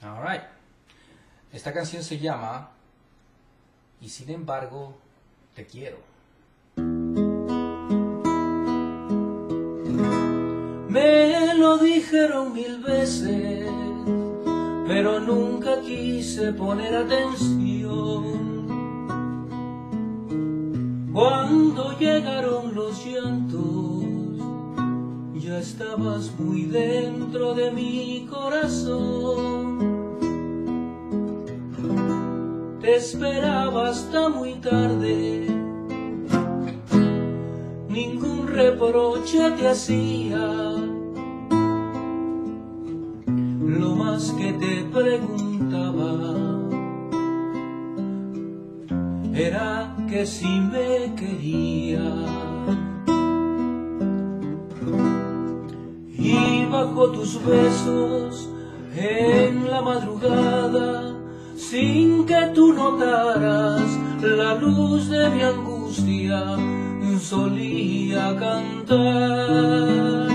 Alright. Esta canción se llama Y sin embargo te quiero. Me lo dijeron 1000 veces, pero nunca quise poner atención. Cuando llegaron los llantos, ya estabas muy dentro de mi corazón. Te esperaba hasta muy tarde, ningún reproche te hacía. Lo más que te preguntaba era que si me quería. Y bajo tus besos en la madrugada, sin que tú notaras la luz de mi angustia, solía cantar.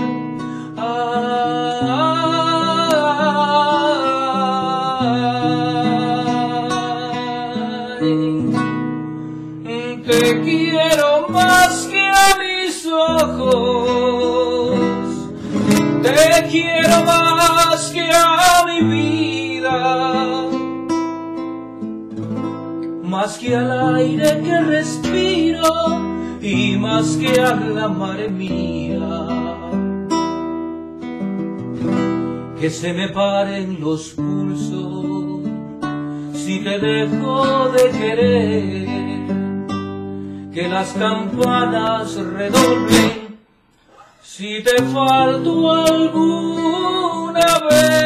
Te quiero más que a mis ojos, te quiero más que a mi vida, más que al aire que respiro y más que a la madre mía. Que se me paren los pulsos si te dejo de querer, que las campanas redoblen si te falto alguna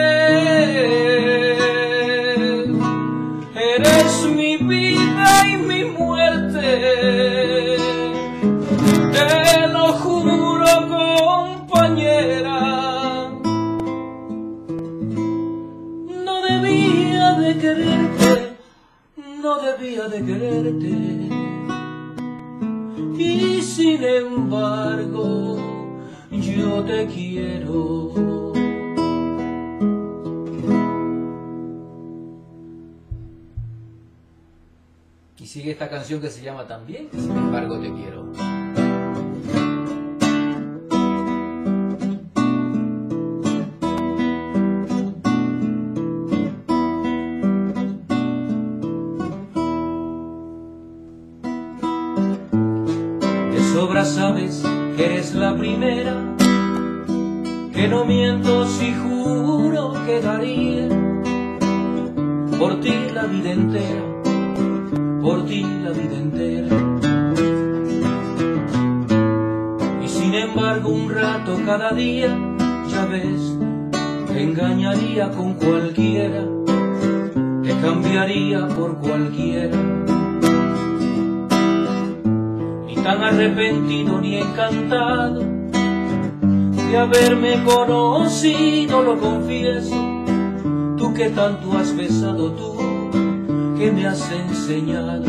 vez. Eres mi vida y mi muerte, te lo juro, compañera. No debía de quererte, no debía de quererte, y sin embargo yo te quiero. Y sigue esta canción que se llama también Sin embargo te quiero. De sobra sabes que eres la primera, que no miento si juro que daría por ti la vida entera, por ti la vida entera. Y sin embargo un rato cada día, ya ves, te engañaría con cualquiera, te cambiaría por cualquiera. Ni tan arrepentido ni encantado de haberme conocido, lo confieso, tú que tanto has besado, tú que me has enseñado.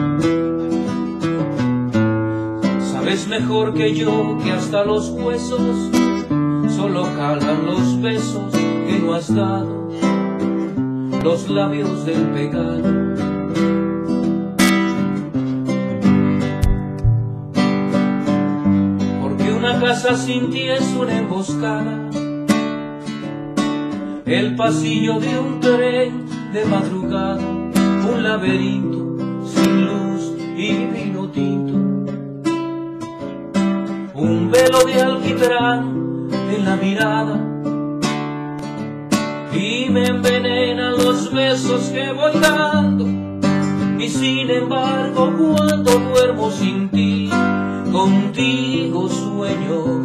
Sabes mejor que yo que hasta los huesos solo calan los besos que no has dado, los labios del pecado. Porque una casa sin ti es una emboscada, el pasillo de un tren de madrugada, un laberinto sin luz y vino tinto, un velo de alquitrán en la mirada, y me envenenan los besos que voy dando. Y sin embargo cuando duermo sin ti, contigo sueño,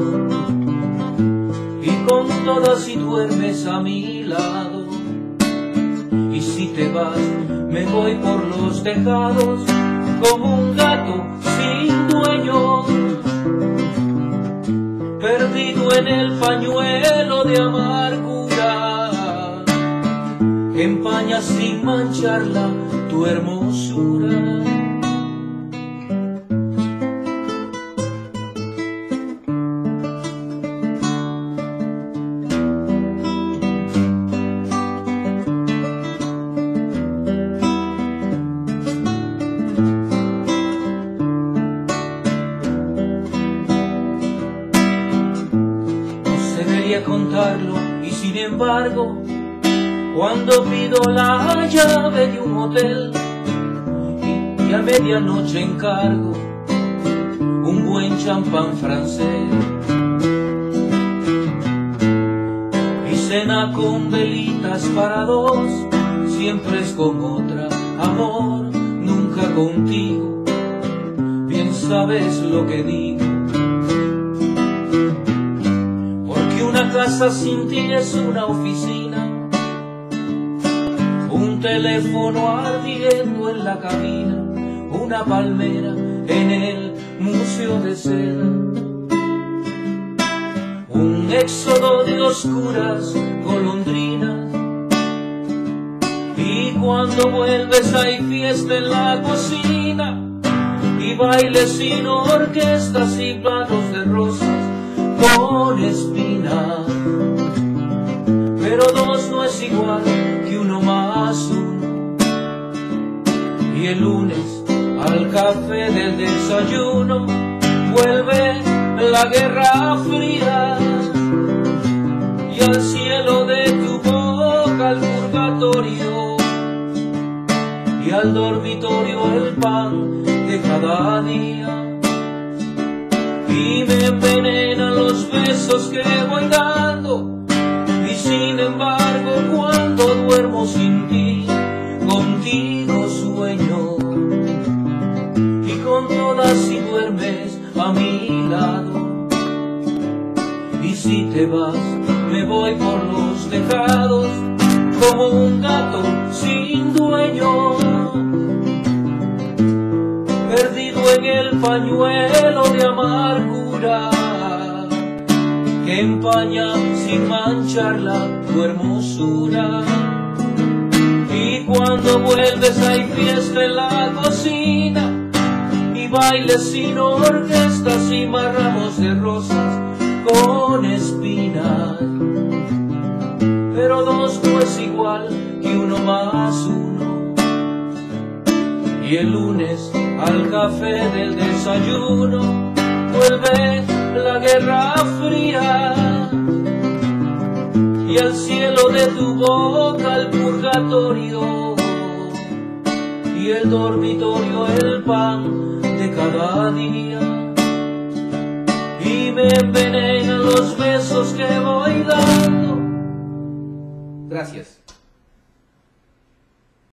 y con todas si duermes a mi lado. Y si te vas, me voy por los tejados como un gato sin dueño, perdido en el pañuelo de amargura que empaña sin mancharla tu hermosura. embargo, cuando pido la llave de un hotel y a medianoche encargo un buen champán francés y cena con velitas para dos, siempre es con otra, amor, nunca contigo, bien sabes lo que digo. Porque una casa sin ti es una oficina, un teléfono ardiendo en la cabina, una palmera en el museo de seda, un éxodo de oscuras golondrinas. Y cuando vuelves hay fiesta en la cocina y bailes sin orquestas y platos de rosas con espinas. Pero dos no es igual que uno más uno. Y el lunes al café del desayuno vuelve la guerra fría, y al cielo de tu boca el purgatorio, y al dormitorio el pan de cada día. Y me envenenan los besos que voy dando, y sin embargo cuando duermo sin ti, contigo sueño, y con todas si duermes a mi lado. Y si te vas, me voy por los tejados como un gato sin dueño, perdido en el pañuelo de amargura que empaña sin mancharla tu hermosura. Y cuando vuelves hay fiesta en la cocina y bailes sin orquestas y más ramos de rosas con espinas. Pero dos no es igual que uno más uno. Y el lunes al café del desayuno vuelve la guerra fría, y al cielo de tu boca el purgatorio, y el dormitorio el pan de cada día. Y me envenenan los besos que voy dando. Gracias.